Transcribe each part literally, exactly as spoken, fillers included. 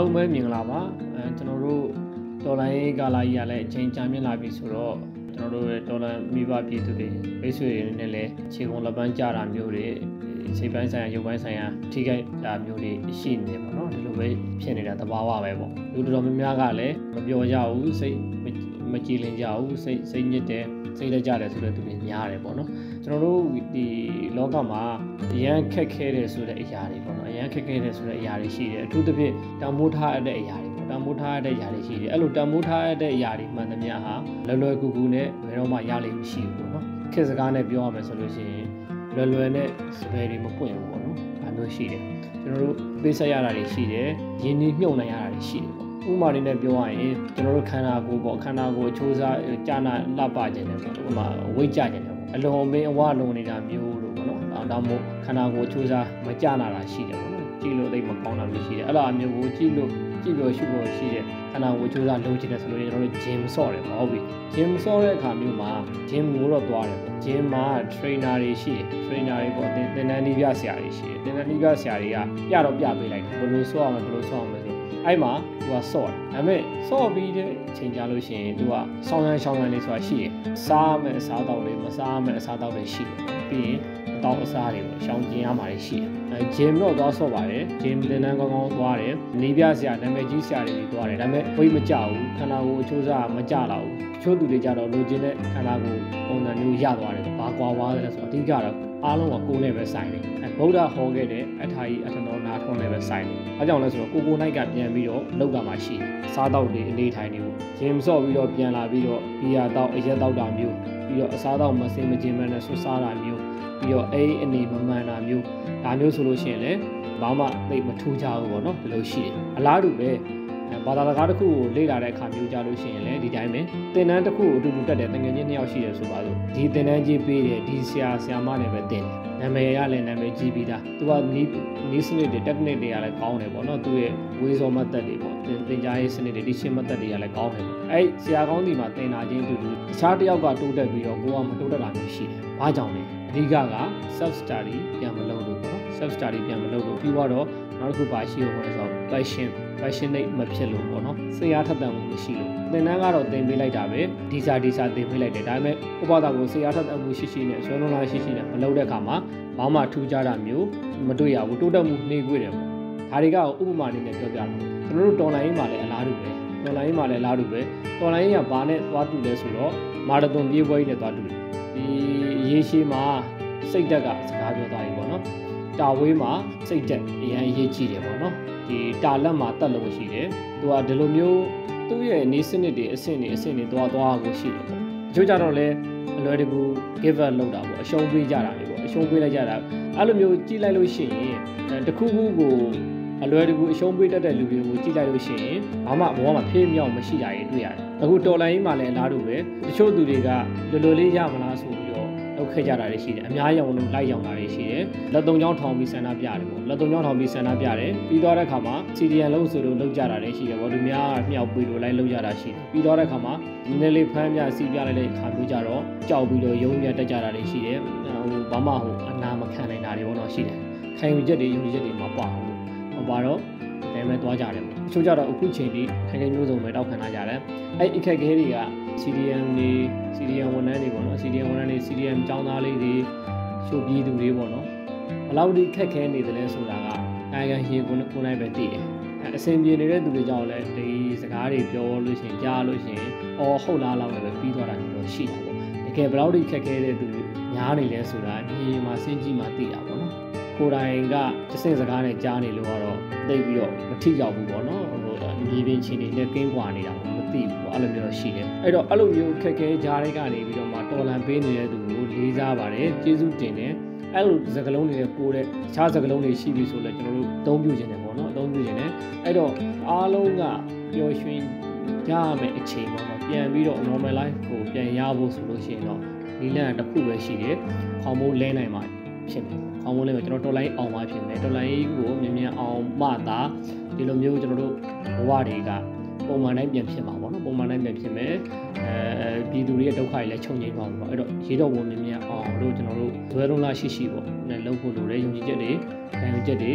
လုံးပဲမြင်လာပါအဲကျွန်တော်တို့ဒေါ်လာရေးကာလာကြီးကလည်းအချိန်ကြာမြင့်လာပြီဆိုတော့ကျွန်တော်တို့ရဲ့ဒေါ်လာမိဘပြည်သူတွေမိတ်ဆွေတွေနဲ့လည်းခြေကုံလက်ပန်းကြတာမျိုးတွေစိတ်ပိုင်းဆိုင်ရာရုပ်ပိုင်းဆိုင်ရာထိခိုက်တာမျိုးတွေရှိနေပါတော့ဒီလိုပဲဖြစ်နေတာသဘာဝပဲပေါ့လူတော်များများကလည်းမပြောကြဘူးစိတ်မကြည်လင်ကြဘူးစိတ်စိတ်ညစ်တယ်စိတ်လက်ကြတယ်ဆိုတဲ့သူတွေများတယ်ပေါ့နော်ကျွန်တော်တို့ဒီလောကမှာအရန်ခက်ခဲတယ်ဆိုတဲ့အရာတွေပေါ့နော်အရန်ခက်ခဲတယ်ဆိုတဲ့အရာတွေရှိတယ်အထူးသဖြင့်တန်မိုးထားတဲ့အရာတွေပေါ့တန်မိုးထားတဲ့အရာတွေရှိတယ်အဲ့လိုတန်မိုးထားတဲ့အရာတွေမှန်သမျှဟာလွယ်လွယ်ကူကူနဲ့ဘယ်တော့မှရလိမ့်မရှိဘူးပေါ့နော်ခေတ်စကားနဲ့ပြောရမယ်ဆိုလို့ရှိရင်လွယ်လွယ်နဲ့စပယ်တွေမပွင့်ဘူးပေါ့နော်ဒါမျိုးရှိတယ်ကျွန်တော်တို့ပေးဆက်ရတာတွေရှိတယ်ရင်းနှီးမြှုပ်နှံရတာတွေရှိတယ်ပေါ့ဥပမာလေးနဲ့ပြောရရင်ကျွန်တော်တို့ခန္ဓာကိုယ်ပေါ့ခန္ဓာကိုယ်အချိုးစားကြာနာလှပခြင်းတယ်ပေါ့ဥပမာဝိတ်ကြခြင်းတယ်ပေါ့အလွန်မင်းအဝလုံနေတာမျိုးလို့ပေါ့နော်ဒါမှမဟုတ်ခန္ဓာကိုယ်အချိုးစားမကြာနာတာရှိတယ်ပေါ့နော်ကြည့်လို့သိမကောင်းတာမျိုးရှိတယ်အဲ့လိုအမျိုးကိုကြည့်လို့ကြည့်လို့ရှုလို့ရှိတယ်ခန္ဓာကိုယ်အချိုးစားလုံချင်တယ်ဆိုလို့ကျွန်တော်တို့ gym ဆော့တယ်ပေါ့ဟုတ်ပြီ gym ဆော့တဲ့အခါမျိုးမှာ gym ကိုတော့သွားတယ်ပေါ့ gym မှာ trainer တွေရှိတယ် trainer တွေပေါ့သင်တန်းနည်းပြဆရာတွေရှိတယ်သင်တန်းနည်းပြဆရာတွေကပြတော့ပြပေးလိုက်တယ်ဘယ်လိုဆော့ရမလဲဘယ်လိုဆော့ရမလဲဆိုအဲ့မှာသူကဆော့တယ်ဒါပေမဲ့ဆော့ပြီးတဲ့အချိန်ကြာလို့ရှိရင်သူကဆောင်းရမ်းရှောင်းရမ်းလေးဆိုတာရှိတယ်စားမယ်အစားတောက်လေးမစားမယ်အစားတောက်လေးရှိတယ်ပြီးရင်အတောက်အစားတွေပေါ့ရှောင်းကျင်ရမှာတွေရှိတယ်အဲ gym တော့သွားဆော့ပါတယ် gym သင်တန်းကောင်းကောင်းသွားတယ်နည်းပြဆရာနာမည်ကြီးဆရာတွေသွားတယ်ဒါပေမဲ့ဝိတ်မကြဘူးခန္ဓာကိုယ်အချိုးစားမကြတော့ဘူးတချို့သူတွေကြတော့လိုချင်တဲ့ခန္ဓာကိုယ်ပုံစံမျိုးရသွားတယ်ဘာကွာွားတယ်ဆိုတော့အဓိကတော့အားလုံးကကိုယ်နဲ့ပဲဆိုင်တယ်အဲဗုဒ္ဓဟောခဲ့တဲ့အထာကြီးအထနောနာထွန်းနဲ့ပဲဆိုင်တယ်အဲကြောင့်လဲဆိုတော့ကိုကိုနိုင်ကပြန်ပြီးတော့လောက်တာမှရှိတယ်စားတော့တွေအနေထိုင်နေပေါ့ဂျင်းဆော့ပြီးတော့ပြန်လာပြီးတော့ဘီယာတော့အရက်တော့တာမျိုးပြီးတော့အစားတော့မစင်မကျင်မနဲ့ဆွစားတာမျိုးပြီးတော့အေးအနေမမှန်တာမျိုးဒါမျိုးဆိုလို့ရှိရင်လည်းဘာမှသိမထူးကြဘူးပေါ့နော်ဒီလိုရှိတယ်အလားတူပဲဘာသာစကားတစ်ခုကိုလေ့လာတဲ့အခါမျိုးကြလို့ရှိရင်လည်းဒီတိုင်းပဲသင်တန်းတစ်ခုကိုအတူတူတက်တဲ့တငယ်ချင်းနှစ်ယောက်ရှိတယ်ဆိုပါစို့ဒီသင်တန်းကြီးပေးတယ်ဒီဆရာဆရာမနဲ့ပဲတင်တယ်နာမည်ရလည်းနာမည်ကြီးပြီးသားသူကနီးနီးစနစ်တွေ technique တွေကလည်းကောင်းတယ်ပေါ့နော်သူရဲ့ဝေးစောမသက်တွေပေါ့သင်သင်ကြားရေးစနစ်တွေဒီရှင်းမသက်တွေကလည်းကောင်းတယ်ပေါ့အဲ့ဆရာကောင်းဒီမှာသင်တာချင်းအတူတူတခြားတစ်ယောက်ကတိုးတက်ပြီးတော့ကိုကမတိုးတက်တာမျိုးရှိတယ်ဘာကြောင့်လဲအဓိကက self study ပြန်မလုပ်လို့ပေါ့နော် self study ပြန်မလုပ်လို့ပြီးတော့နောက်တစ်ခုပါရှိလို့ဆိုတော့ passion passionate မဖြစ်လို့ပေါ့နော်စိတ်အားထက်သန်မှုမရှိလို့သင်တန်းကတော့သင်ပေးလိုက်တာပဲဒီစာဒီစာသင်ပေးလိုက်တယ်ဒါပေမဲ့ဥပဒါကိုစိတ်အားထက်သန်မှုရှိရှိနဲ့ဆွဲလုံးလားရှိရှိနဲ့မလုပ်တဲ့အခါမှာဘာမှထူးခြားတာမျိုးမတွေ့ရဘူးတိုးတက်မှုနှေးကွေးတယ်ပေါ့ဒါတွေကဥပမာအနေနဲ့ပြောပြတာကျွန်တော်တို့တော်လိုင်းမှာလည်းအလားတူပဲတော်လိုင်းမှာလည်းအလားတူပဲတော်လိုင်းကဘာနဲ့သွားတူလဲဆိုတော့မာရသွန်ပြေးပွဲကြီးနဲ့သွားတူတယ်ဒီရေရှည်မှာစိတ်ဓာတ်ကစကားပြောသွားပြီပေါ့နော်တာဝေးမှာစိတ်ဓာတ်အရင်အရေးကြီးတယ်ပေါ့နော်ဒီတာလက်မှာတက်လို့ရှိတယ်သူကဒီလိုမျိုးသူ့ရဲ့နေစနစ်တွေအဆင့်တွေအဆင့်တွေသွားသွားကိုရှိတယ်ပေါ့အချို့ကြတော့လည်းအလွယ်တကူ give up လုပ်တာပေါ့အရှုံးပေးကြတာလေပေါ့အရှုံးပေးလိုက်ကြတာအဲ့လိုမျိုးကြည့်လိုက်လို့ရှိရင်တခုခုကိုအလွယ်တကူအရှုံးပေးတတ်တဲ့လူတွေကိုကြည့်လိုက်လို့ရှိရင်ဘာမှဘောမှာဖေးမြောက်မရှိတာတွေတွေ့ရတယ်အခုတော်လိုင်းကြီးမှာလည်းအလားတူပဲတချို့သူတွေကလွယ်လွယ်လေးရမလားဆိုပြီးတော့လောက်ခဲ့ကြတာတွေရှိတယ်အများရောင်လို့လိုက်ရောင်တာတွေရှိတယ်လက်သုံးချောင်းထောင်ပြီးဆန္ဒပြတယ်ပေါ့လက်သုံးချောင်းထောင်ပြီးဆန္ဒပြတယ်ပြီးတော့တဲ့ခါမှာစီဒီအန်လုံးဆိုလို့လောက်ကြတာတွေရှိတယ်ပေါ့သူများမြောက်ပြီးလို့လိုက်လောက်ကြတာရှိတယ်ပြီးတော့တဲ့ခါမှာနည်းနည်းလေးဖမ်းပြစီပြလိုက်တဲ့ခါမျိုးကြတော့ကြောက်ပြီးတော့ရုံးမြတက်ကြတာတွေရှိတယ်ဟိုဘာမှဟိုအနာမခံနိုင်တာတွေပေါ့နော်ရှိတယ်ခံယူချက်တွေယုံကြည်ချက်တွေမှာပွားအောင်မပါတော့ဒါမဲ့သွားကြတယ်ပေါ့အချို့ကြတော့အခုချိန်ထိခိုင်ခိုင်မျိုးစုံပဲတောက်ခံလာကြတယ်အဲ့အခက်အခဲတွေက စီ ဒီ အမ် တွေ စီ ဒီ အမ် ဝန်ထမ်းတွေပေါ့နော် စီ ဒီ အမ် ဝန်ထမ်းတွေ စီ ဒီ အမ် ကျောင်းသားလေးတွေချို့ပြည်သူတွေပေါ့နော်ဘယ်လောက်ဒီခက်ခဲနေတယ်လဲဆိုတာကနိုင်ငံရေကိုကိုနိုင်ပဲသိတယ်အဆင်ပြေနေတဲ့သူတွေကြောင့်လည်းဒီစကားတွေပြောလို့ရှိရင်ကြားလို့ရှိရင်အော်ဟုတ်လားလောက်လည်းပဲပြီးသွားတာမျိုးတော့ရှိတာပေါ့တကယ်ဘယ်လောက်ဒီခက်ခဲတဲ့သူများနေလဲဆိုတာဒီမှာစဉ်းကြည့်မှသိတာပေါ့နော်ကိုယ်တိုင်ကတစင်စကားနဲ့ကြားနေလို့ကတော့သိပြီးတော့မထိရောက်ဘူးပေါ့နော်ဟိုမြေပြင်ချင်းတွေနဲ့ကင်းကွာနေတာပေါ့မသိဘူးပေါ့အဲ့လိုမျိုးရှိတယ်အဲ့တော့အဲ့လိုမျိုးခက်ခဲကြားတွေကနေပြီးတော့မှတော်လန်ပေးနေတဲ့သူကိုလေးစားပါတယ်ကျေးဇူးတင်တယ်အဲ့လိုစကလုံးတွေပိုးတဲ့တခြားစကလုံးတွေရှိပြီဆိုလဲကျွန်တော်တို့အသုံးပြုခြင်းတယ်ပေါ့နော်အသုံးပြုခြင်းတယ်အဲ့တော့အားလုံးကပျော်ရွှင်ကြရမယ့်အချိန်ပေါ့နော်ပြန်ပြီးတော့ normal life ကိုပြန်ရဖို့ဆိုလို့ရှိရင်တော့ဒီလမ်းတစ်ခုပဲရှိတယ်ခေါင်းမိုးလဲနိုင်မှာဖြစ်မယ်ခေါင်းမိုးလဲမှာကျွန်တော်တော်လိုင်းအောင်မှဖြစ်မယ်တော်လိုင်းကိုမြင်မြန်အောင်မှသာဒီလိုမျိုးကျွန်တော်တို့ဘဝတွေကပုံမှန်တိုင်းပြန်ဖြစ်မှာပေါ့နော်ပုံမှန်တိုင်းပြန်ဖြစ်မယ်အဲပြည်သူတွေရဲ့ဒုက္ခတွေလည်းချုပ်ငြိမ်းသွားမှာပေါ့အဲ့တော့ရေတော်ဝင်မြင်မြန်အောင်လို့ကျွန်တော်တို့ဇွဲလုံးလားရှိရှိပေါ့နဲ့လုပ်ဖို့လိုတယ်ယုံကြည်ချက်တွေခံယူချက်တွေ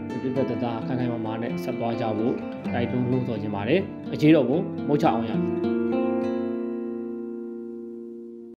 ပြပြတသားခိုင်ခိုင်မာမာနဲ့ဆက်သွားကြဖို့တိုက်တွန်းလို့ဆိုချင်ပါတယ်အခြေတော့ကိုမုတ်ချအောင်ရ